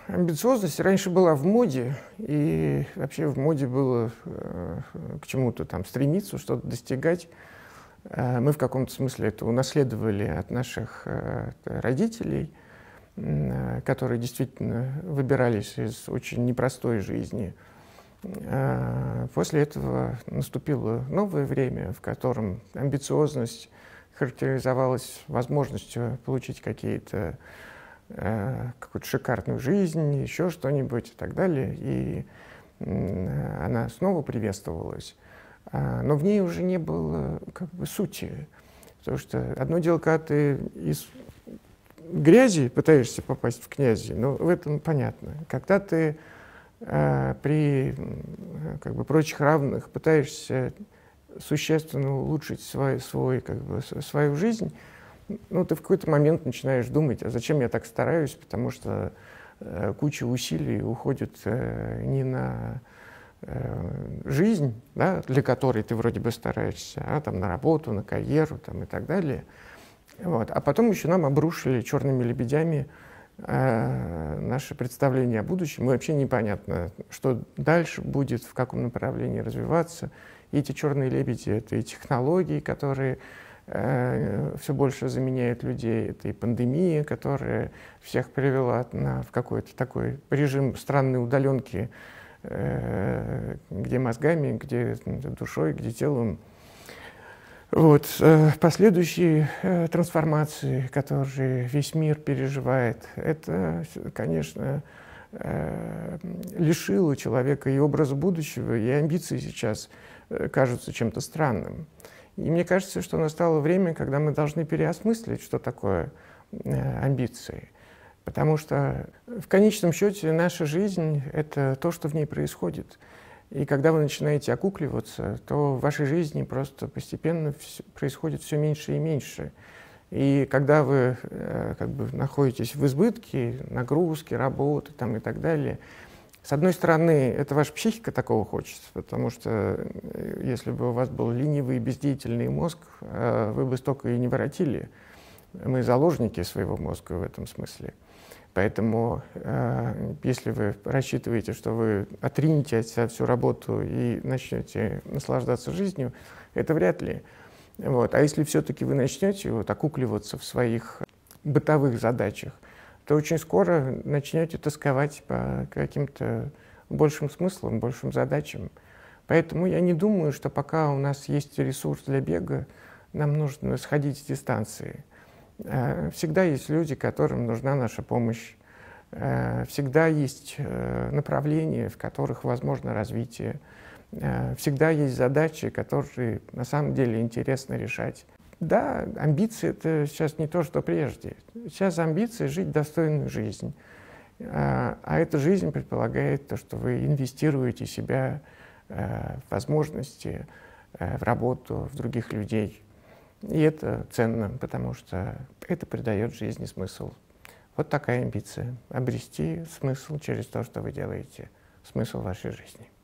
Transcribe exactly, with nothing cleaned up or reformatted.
Амбициозность раньше была в моде, и вообще в моде было э, к чему-то там стремиться, что-то достигать. Э, мы в каком-то смысле это унаследовали от наших э, родителей, э, которые действительно выбирались из очень непростой жизни. Э, после этого наступило новое время, в котором амбициозность характеризовалась возможностью получить какие-то какую-то шикарную жизнь, еще что-нибудь и так далее. И она снова приветствовалась. Но в ней уже не было как бы сути. Потому что одно дело, когда ты из грязи пытаешься попасть в князи, ну, в этом понятно. Когда ты э, при как бы, прочих равных пытаешься существенно улучшить свой, свой, как бы, свою жизнь, ну, ты в какой-то момент начинаешь думать, а зачем я так стараюсь, потому что э, куча усилий уходит э, не на э, жизнь, да, для которой ты вроде бы стараешься, а там на работу, на карьеру там, и так далее. Вот. А потом еще нам обрушили черными лебедями э, наше представление о будущем. И вообще непонятно, что дальше будет, в каком направлении развиваться. И эти черные лебеди — это и технологии, которые все больше заменяют людей. Это и пандемия, которая всех привела на, в какой-то такой режим странной удаленки, э, где мозгами, где душой, где телом. Вот. Последующие э, трансформации, которые весь мир переживает, это, конечно, э, лишило человека и образа будущего, и амбиции сейчас э, кажутся чем-то странным. И мне кажется, что настало время, когда мы должны переосмыслить, что такое э, амбиции. Потому что в конечном счете наша жизнь — это то, что в ней происходит. И когда вы начинаете окукливаться, то в вашей жизни просто постепенно все, происходит все меньше и меньше. И когда вы э, как бы находитесь в избытке, нагрузки, работы там, и так далее, с одной стороны, это ваша психика такого хочет, потому что если бы у вас был ленивый, бездеятельный мозг, вы бы столько и не воротили. Мы заложники своего мозга в этом смысле. Поэтому, если вы рассчитываете, что вы отринете от себя всю работу и начнете наслаждаться жизнью, это вряд ли. Вот. А если все-таки вы начнете вот окукливаться в своих бытовых задачах, то очень скоро начнете тосковать по каким-то большим смыслам, большим задачам. Поэтому я не думаю, что пока у нас есть ресурс для бега, нам нужно сходить с дистанции. Всегда есть люди, которым нужна наша помощь. Всегда есть направления, в которых возможно развитие. Всегда есть задачи, которые на самом деле интересно решать. Да, амбиции — это сейчас не то, что прежде. Сейчас амбиции — жить достойную жизнь. А, а эта жизнь предполагает то, что вы инвестируете себя в возможности, в работу, в других людей. И это ценно, потому что это придает жизни смысл. Вот такая амбиция — обрести смысл через то, что вы делаете, смысл вашей жизни.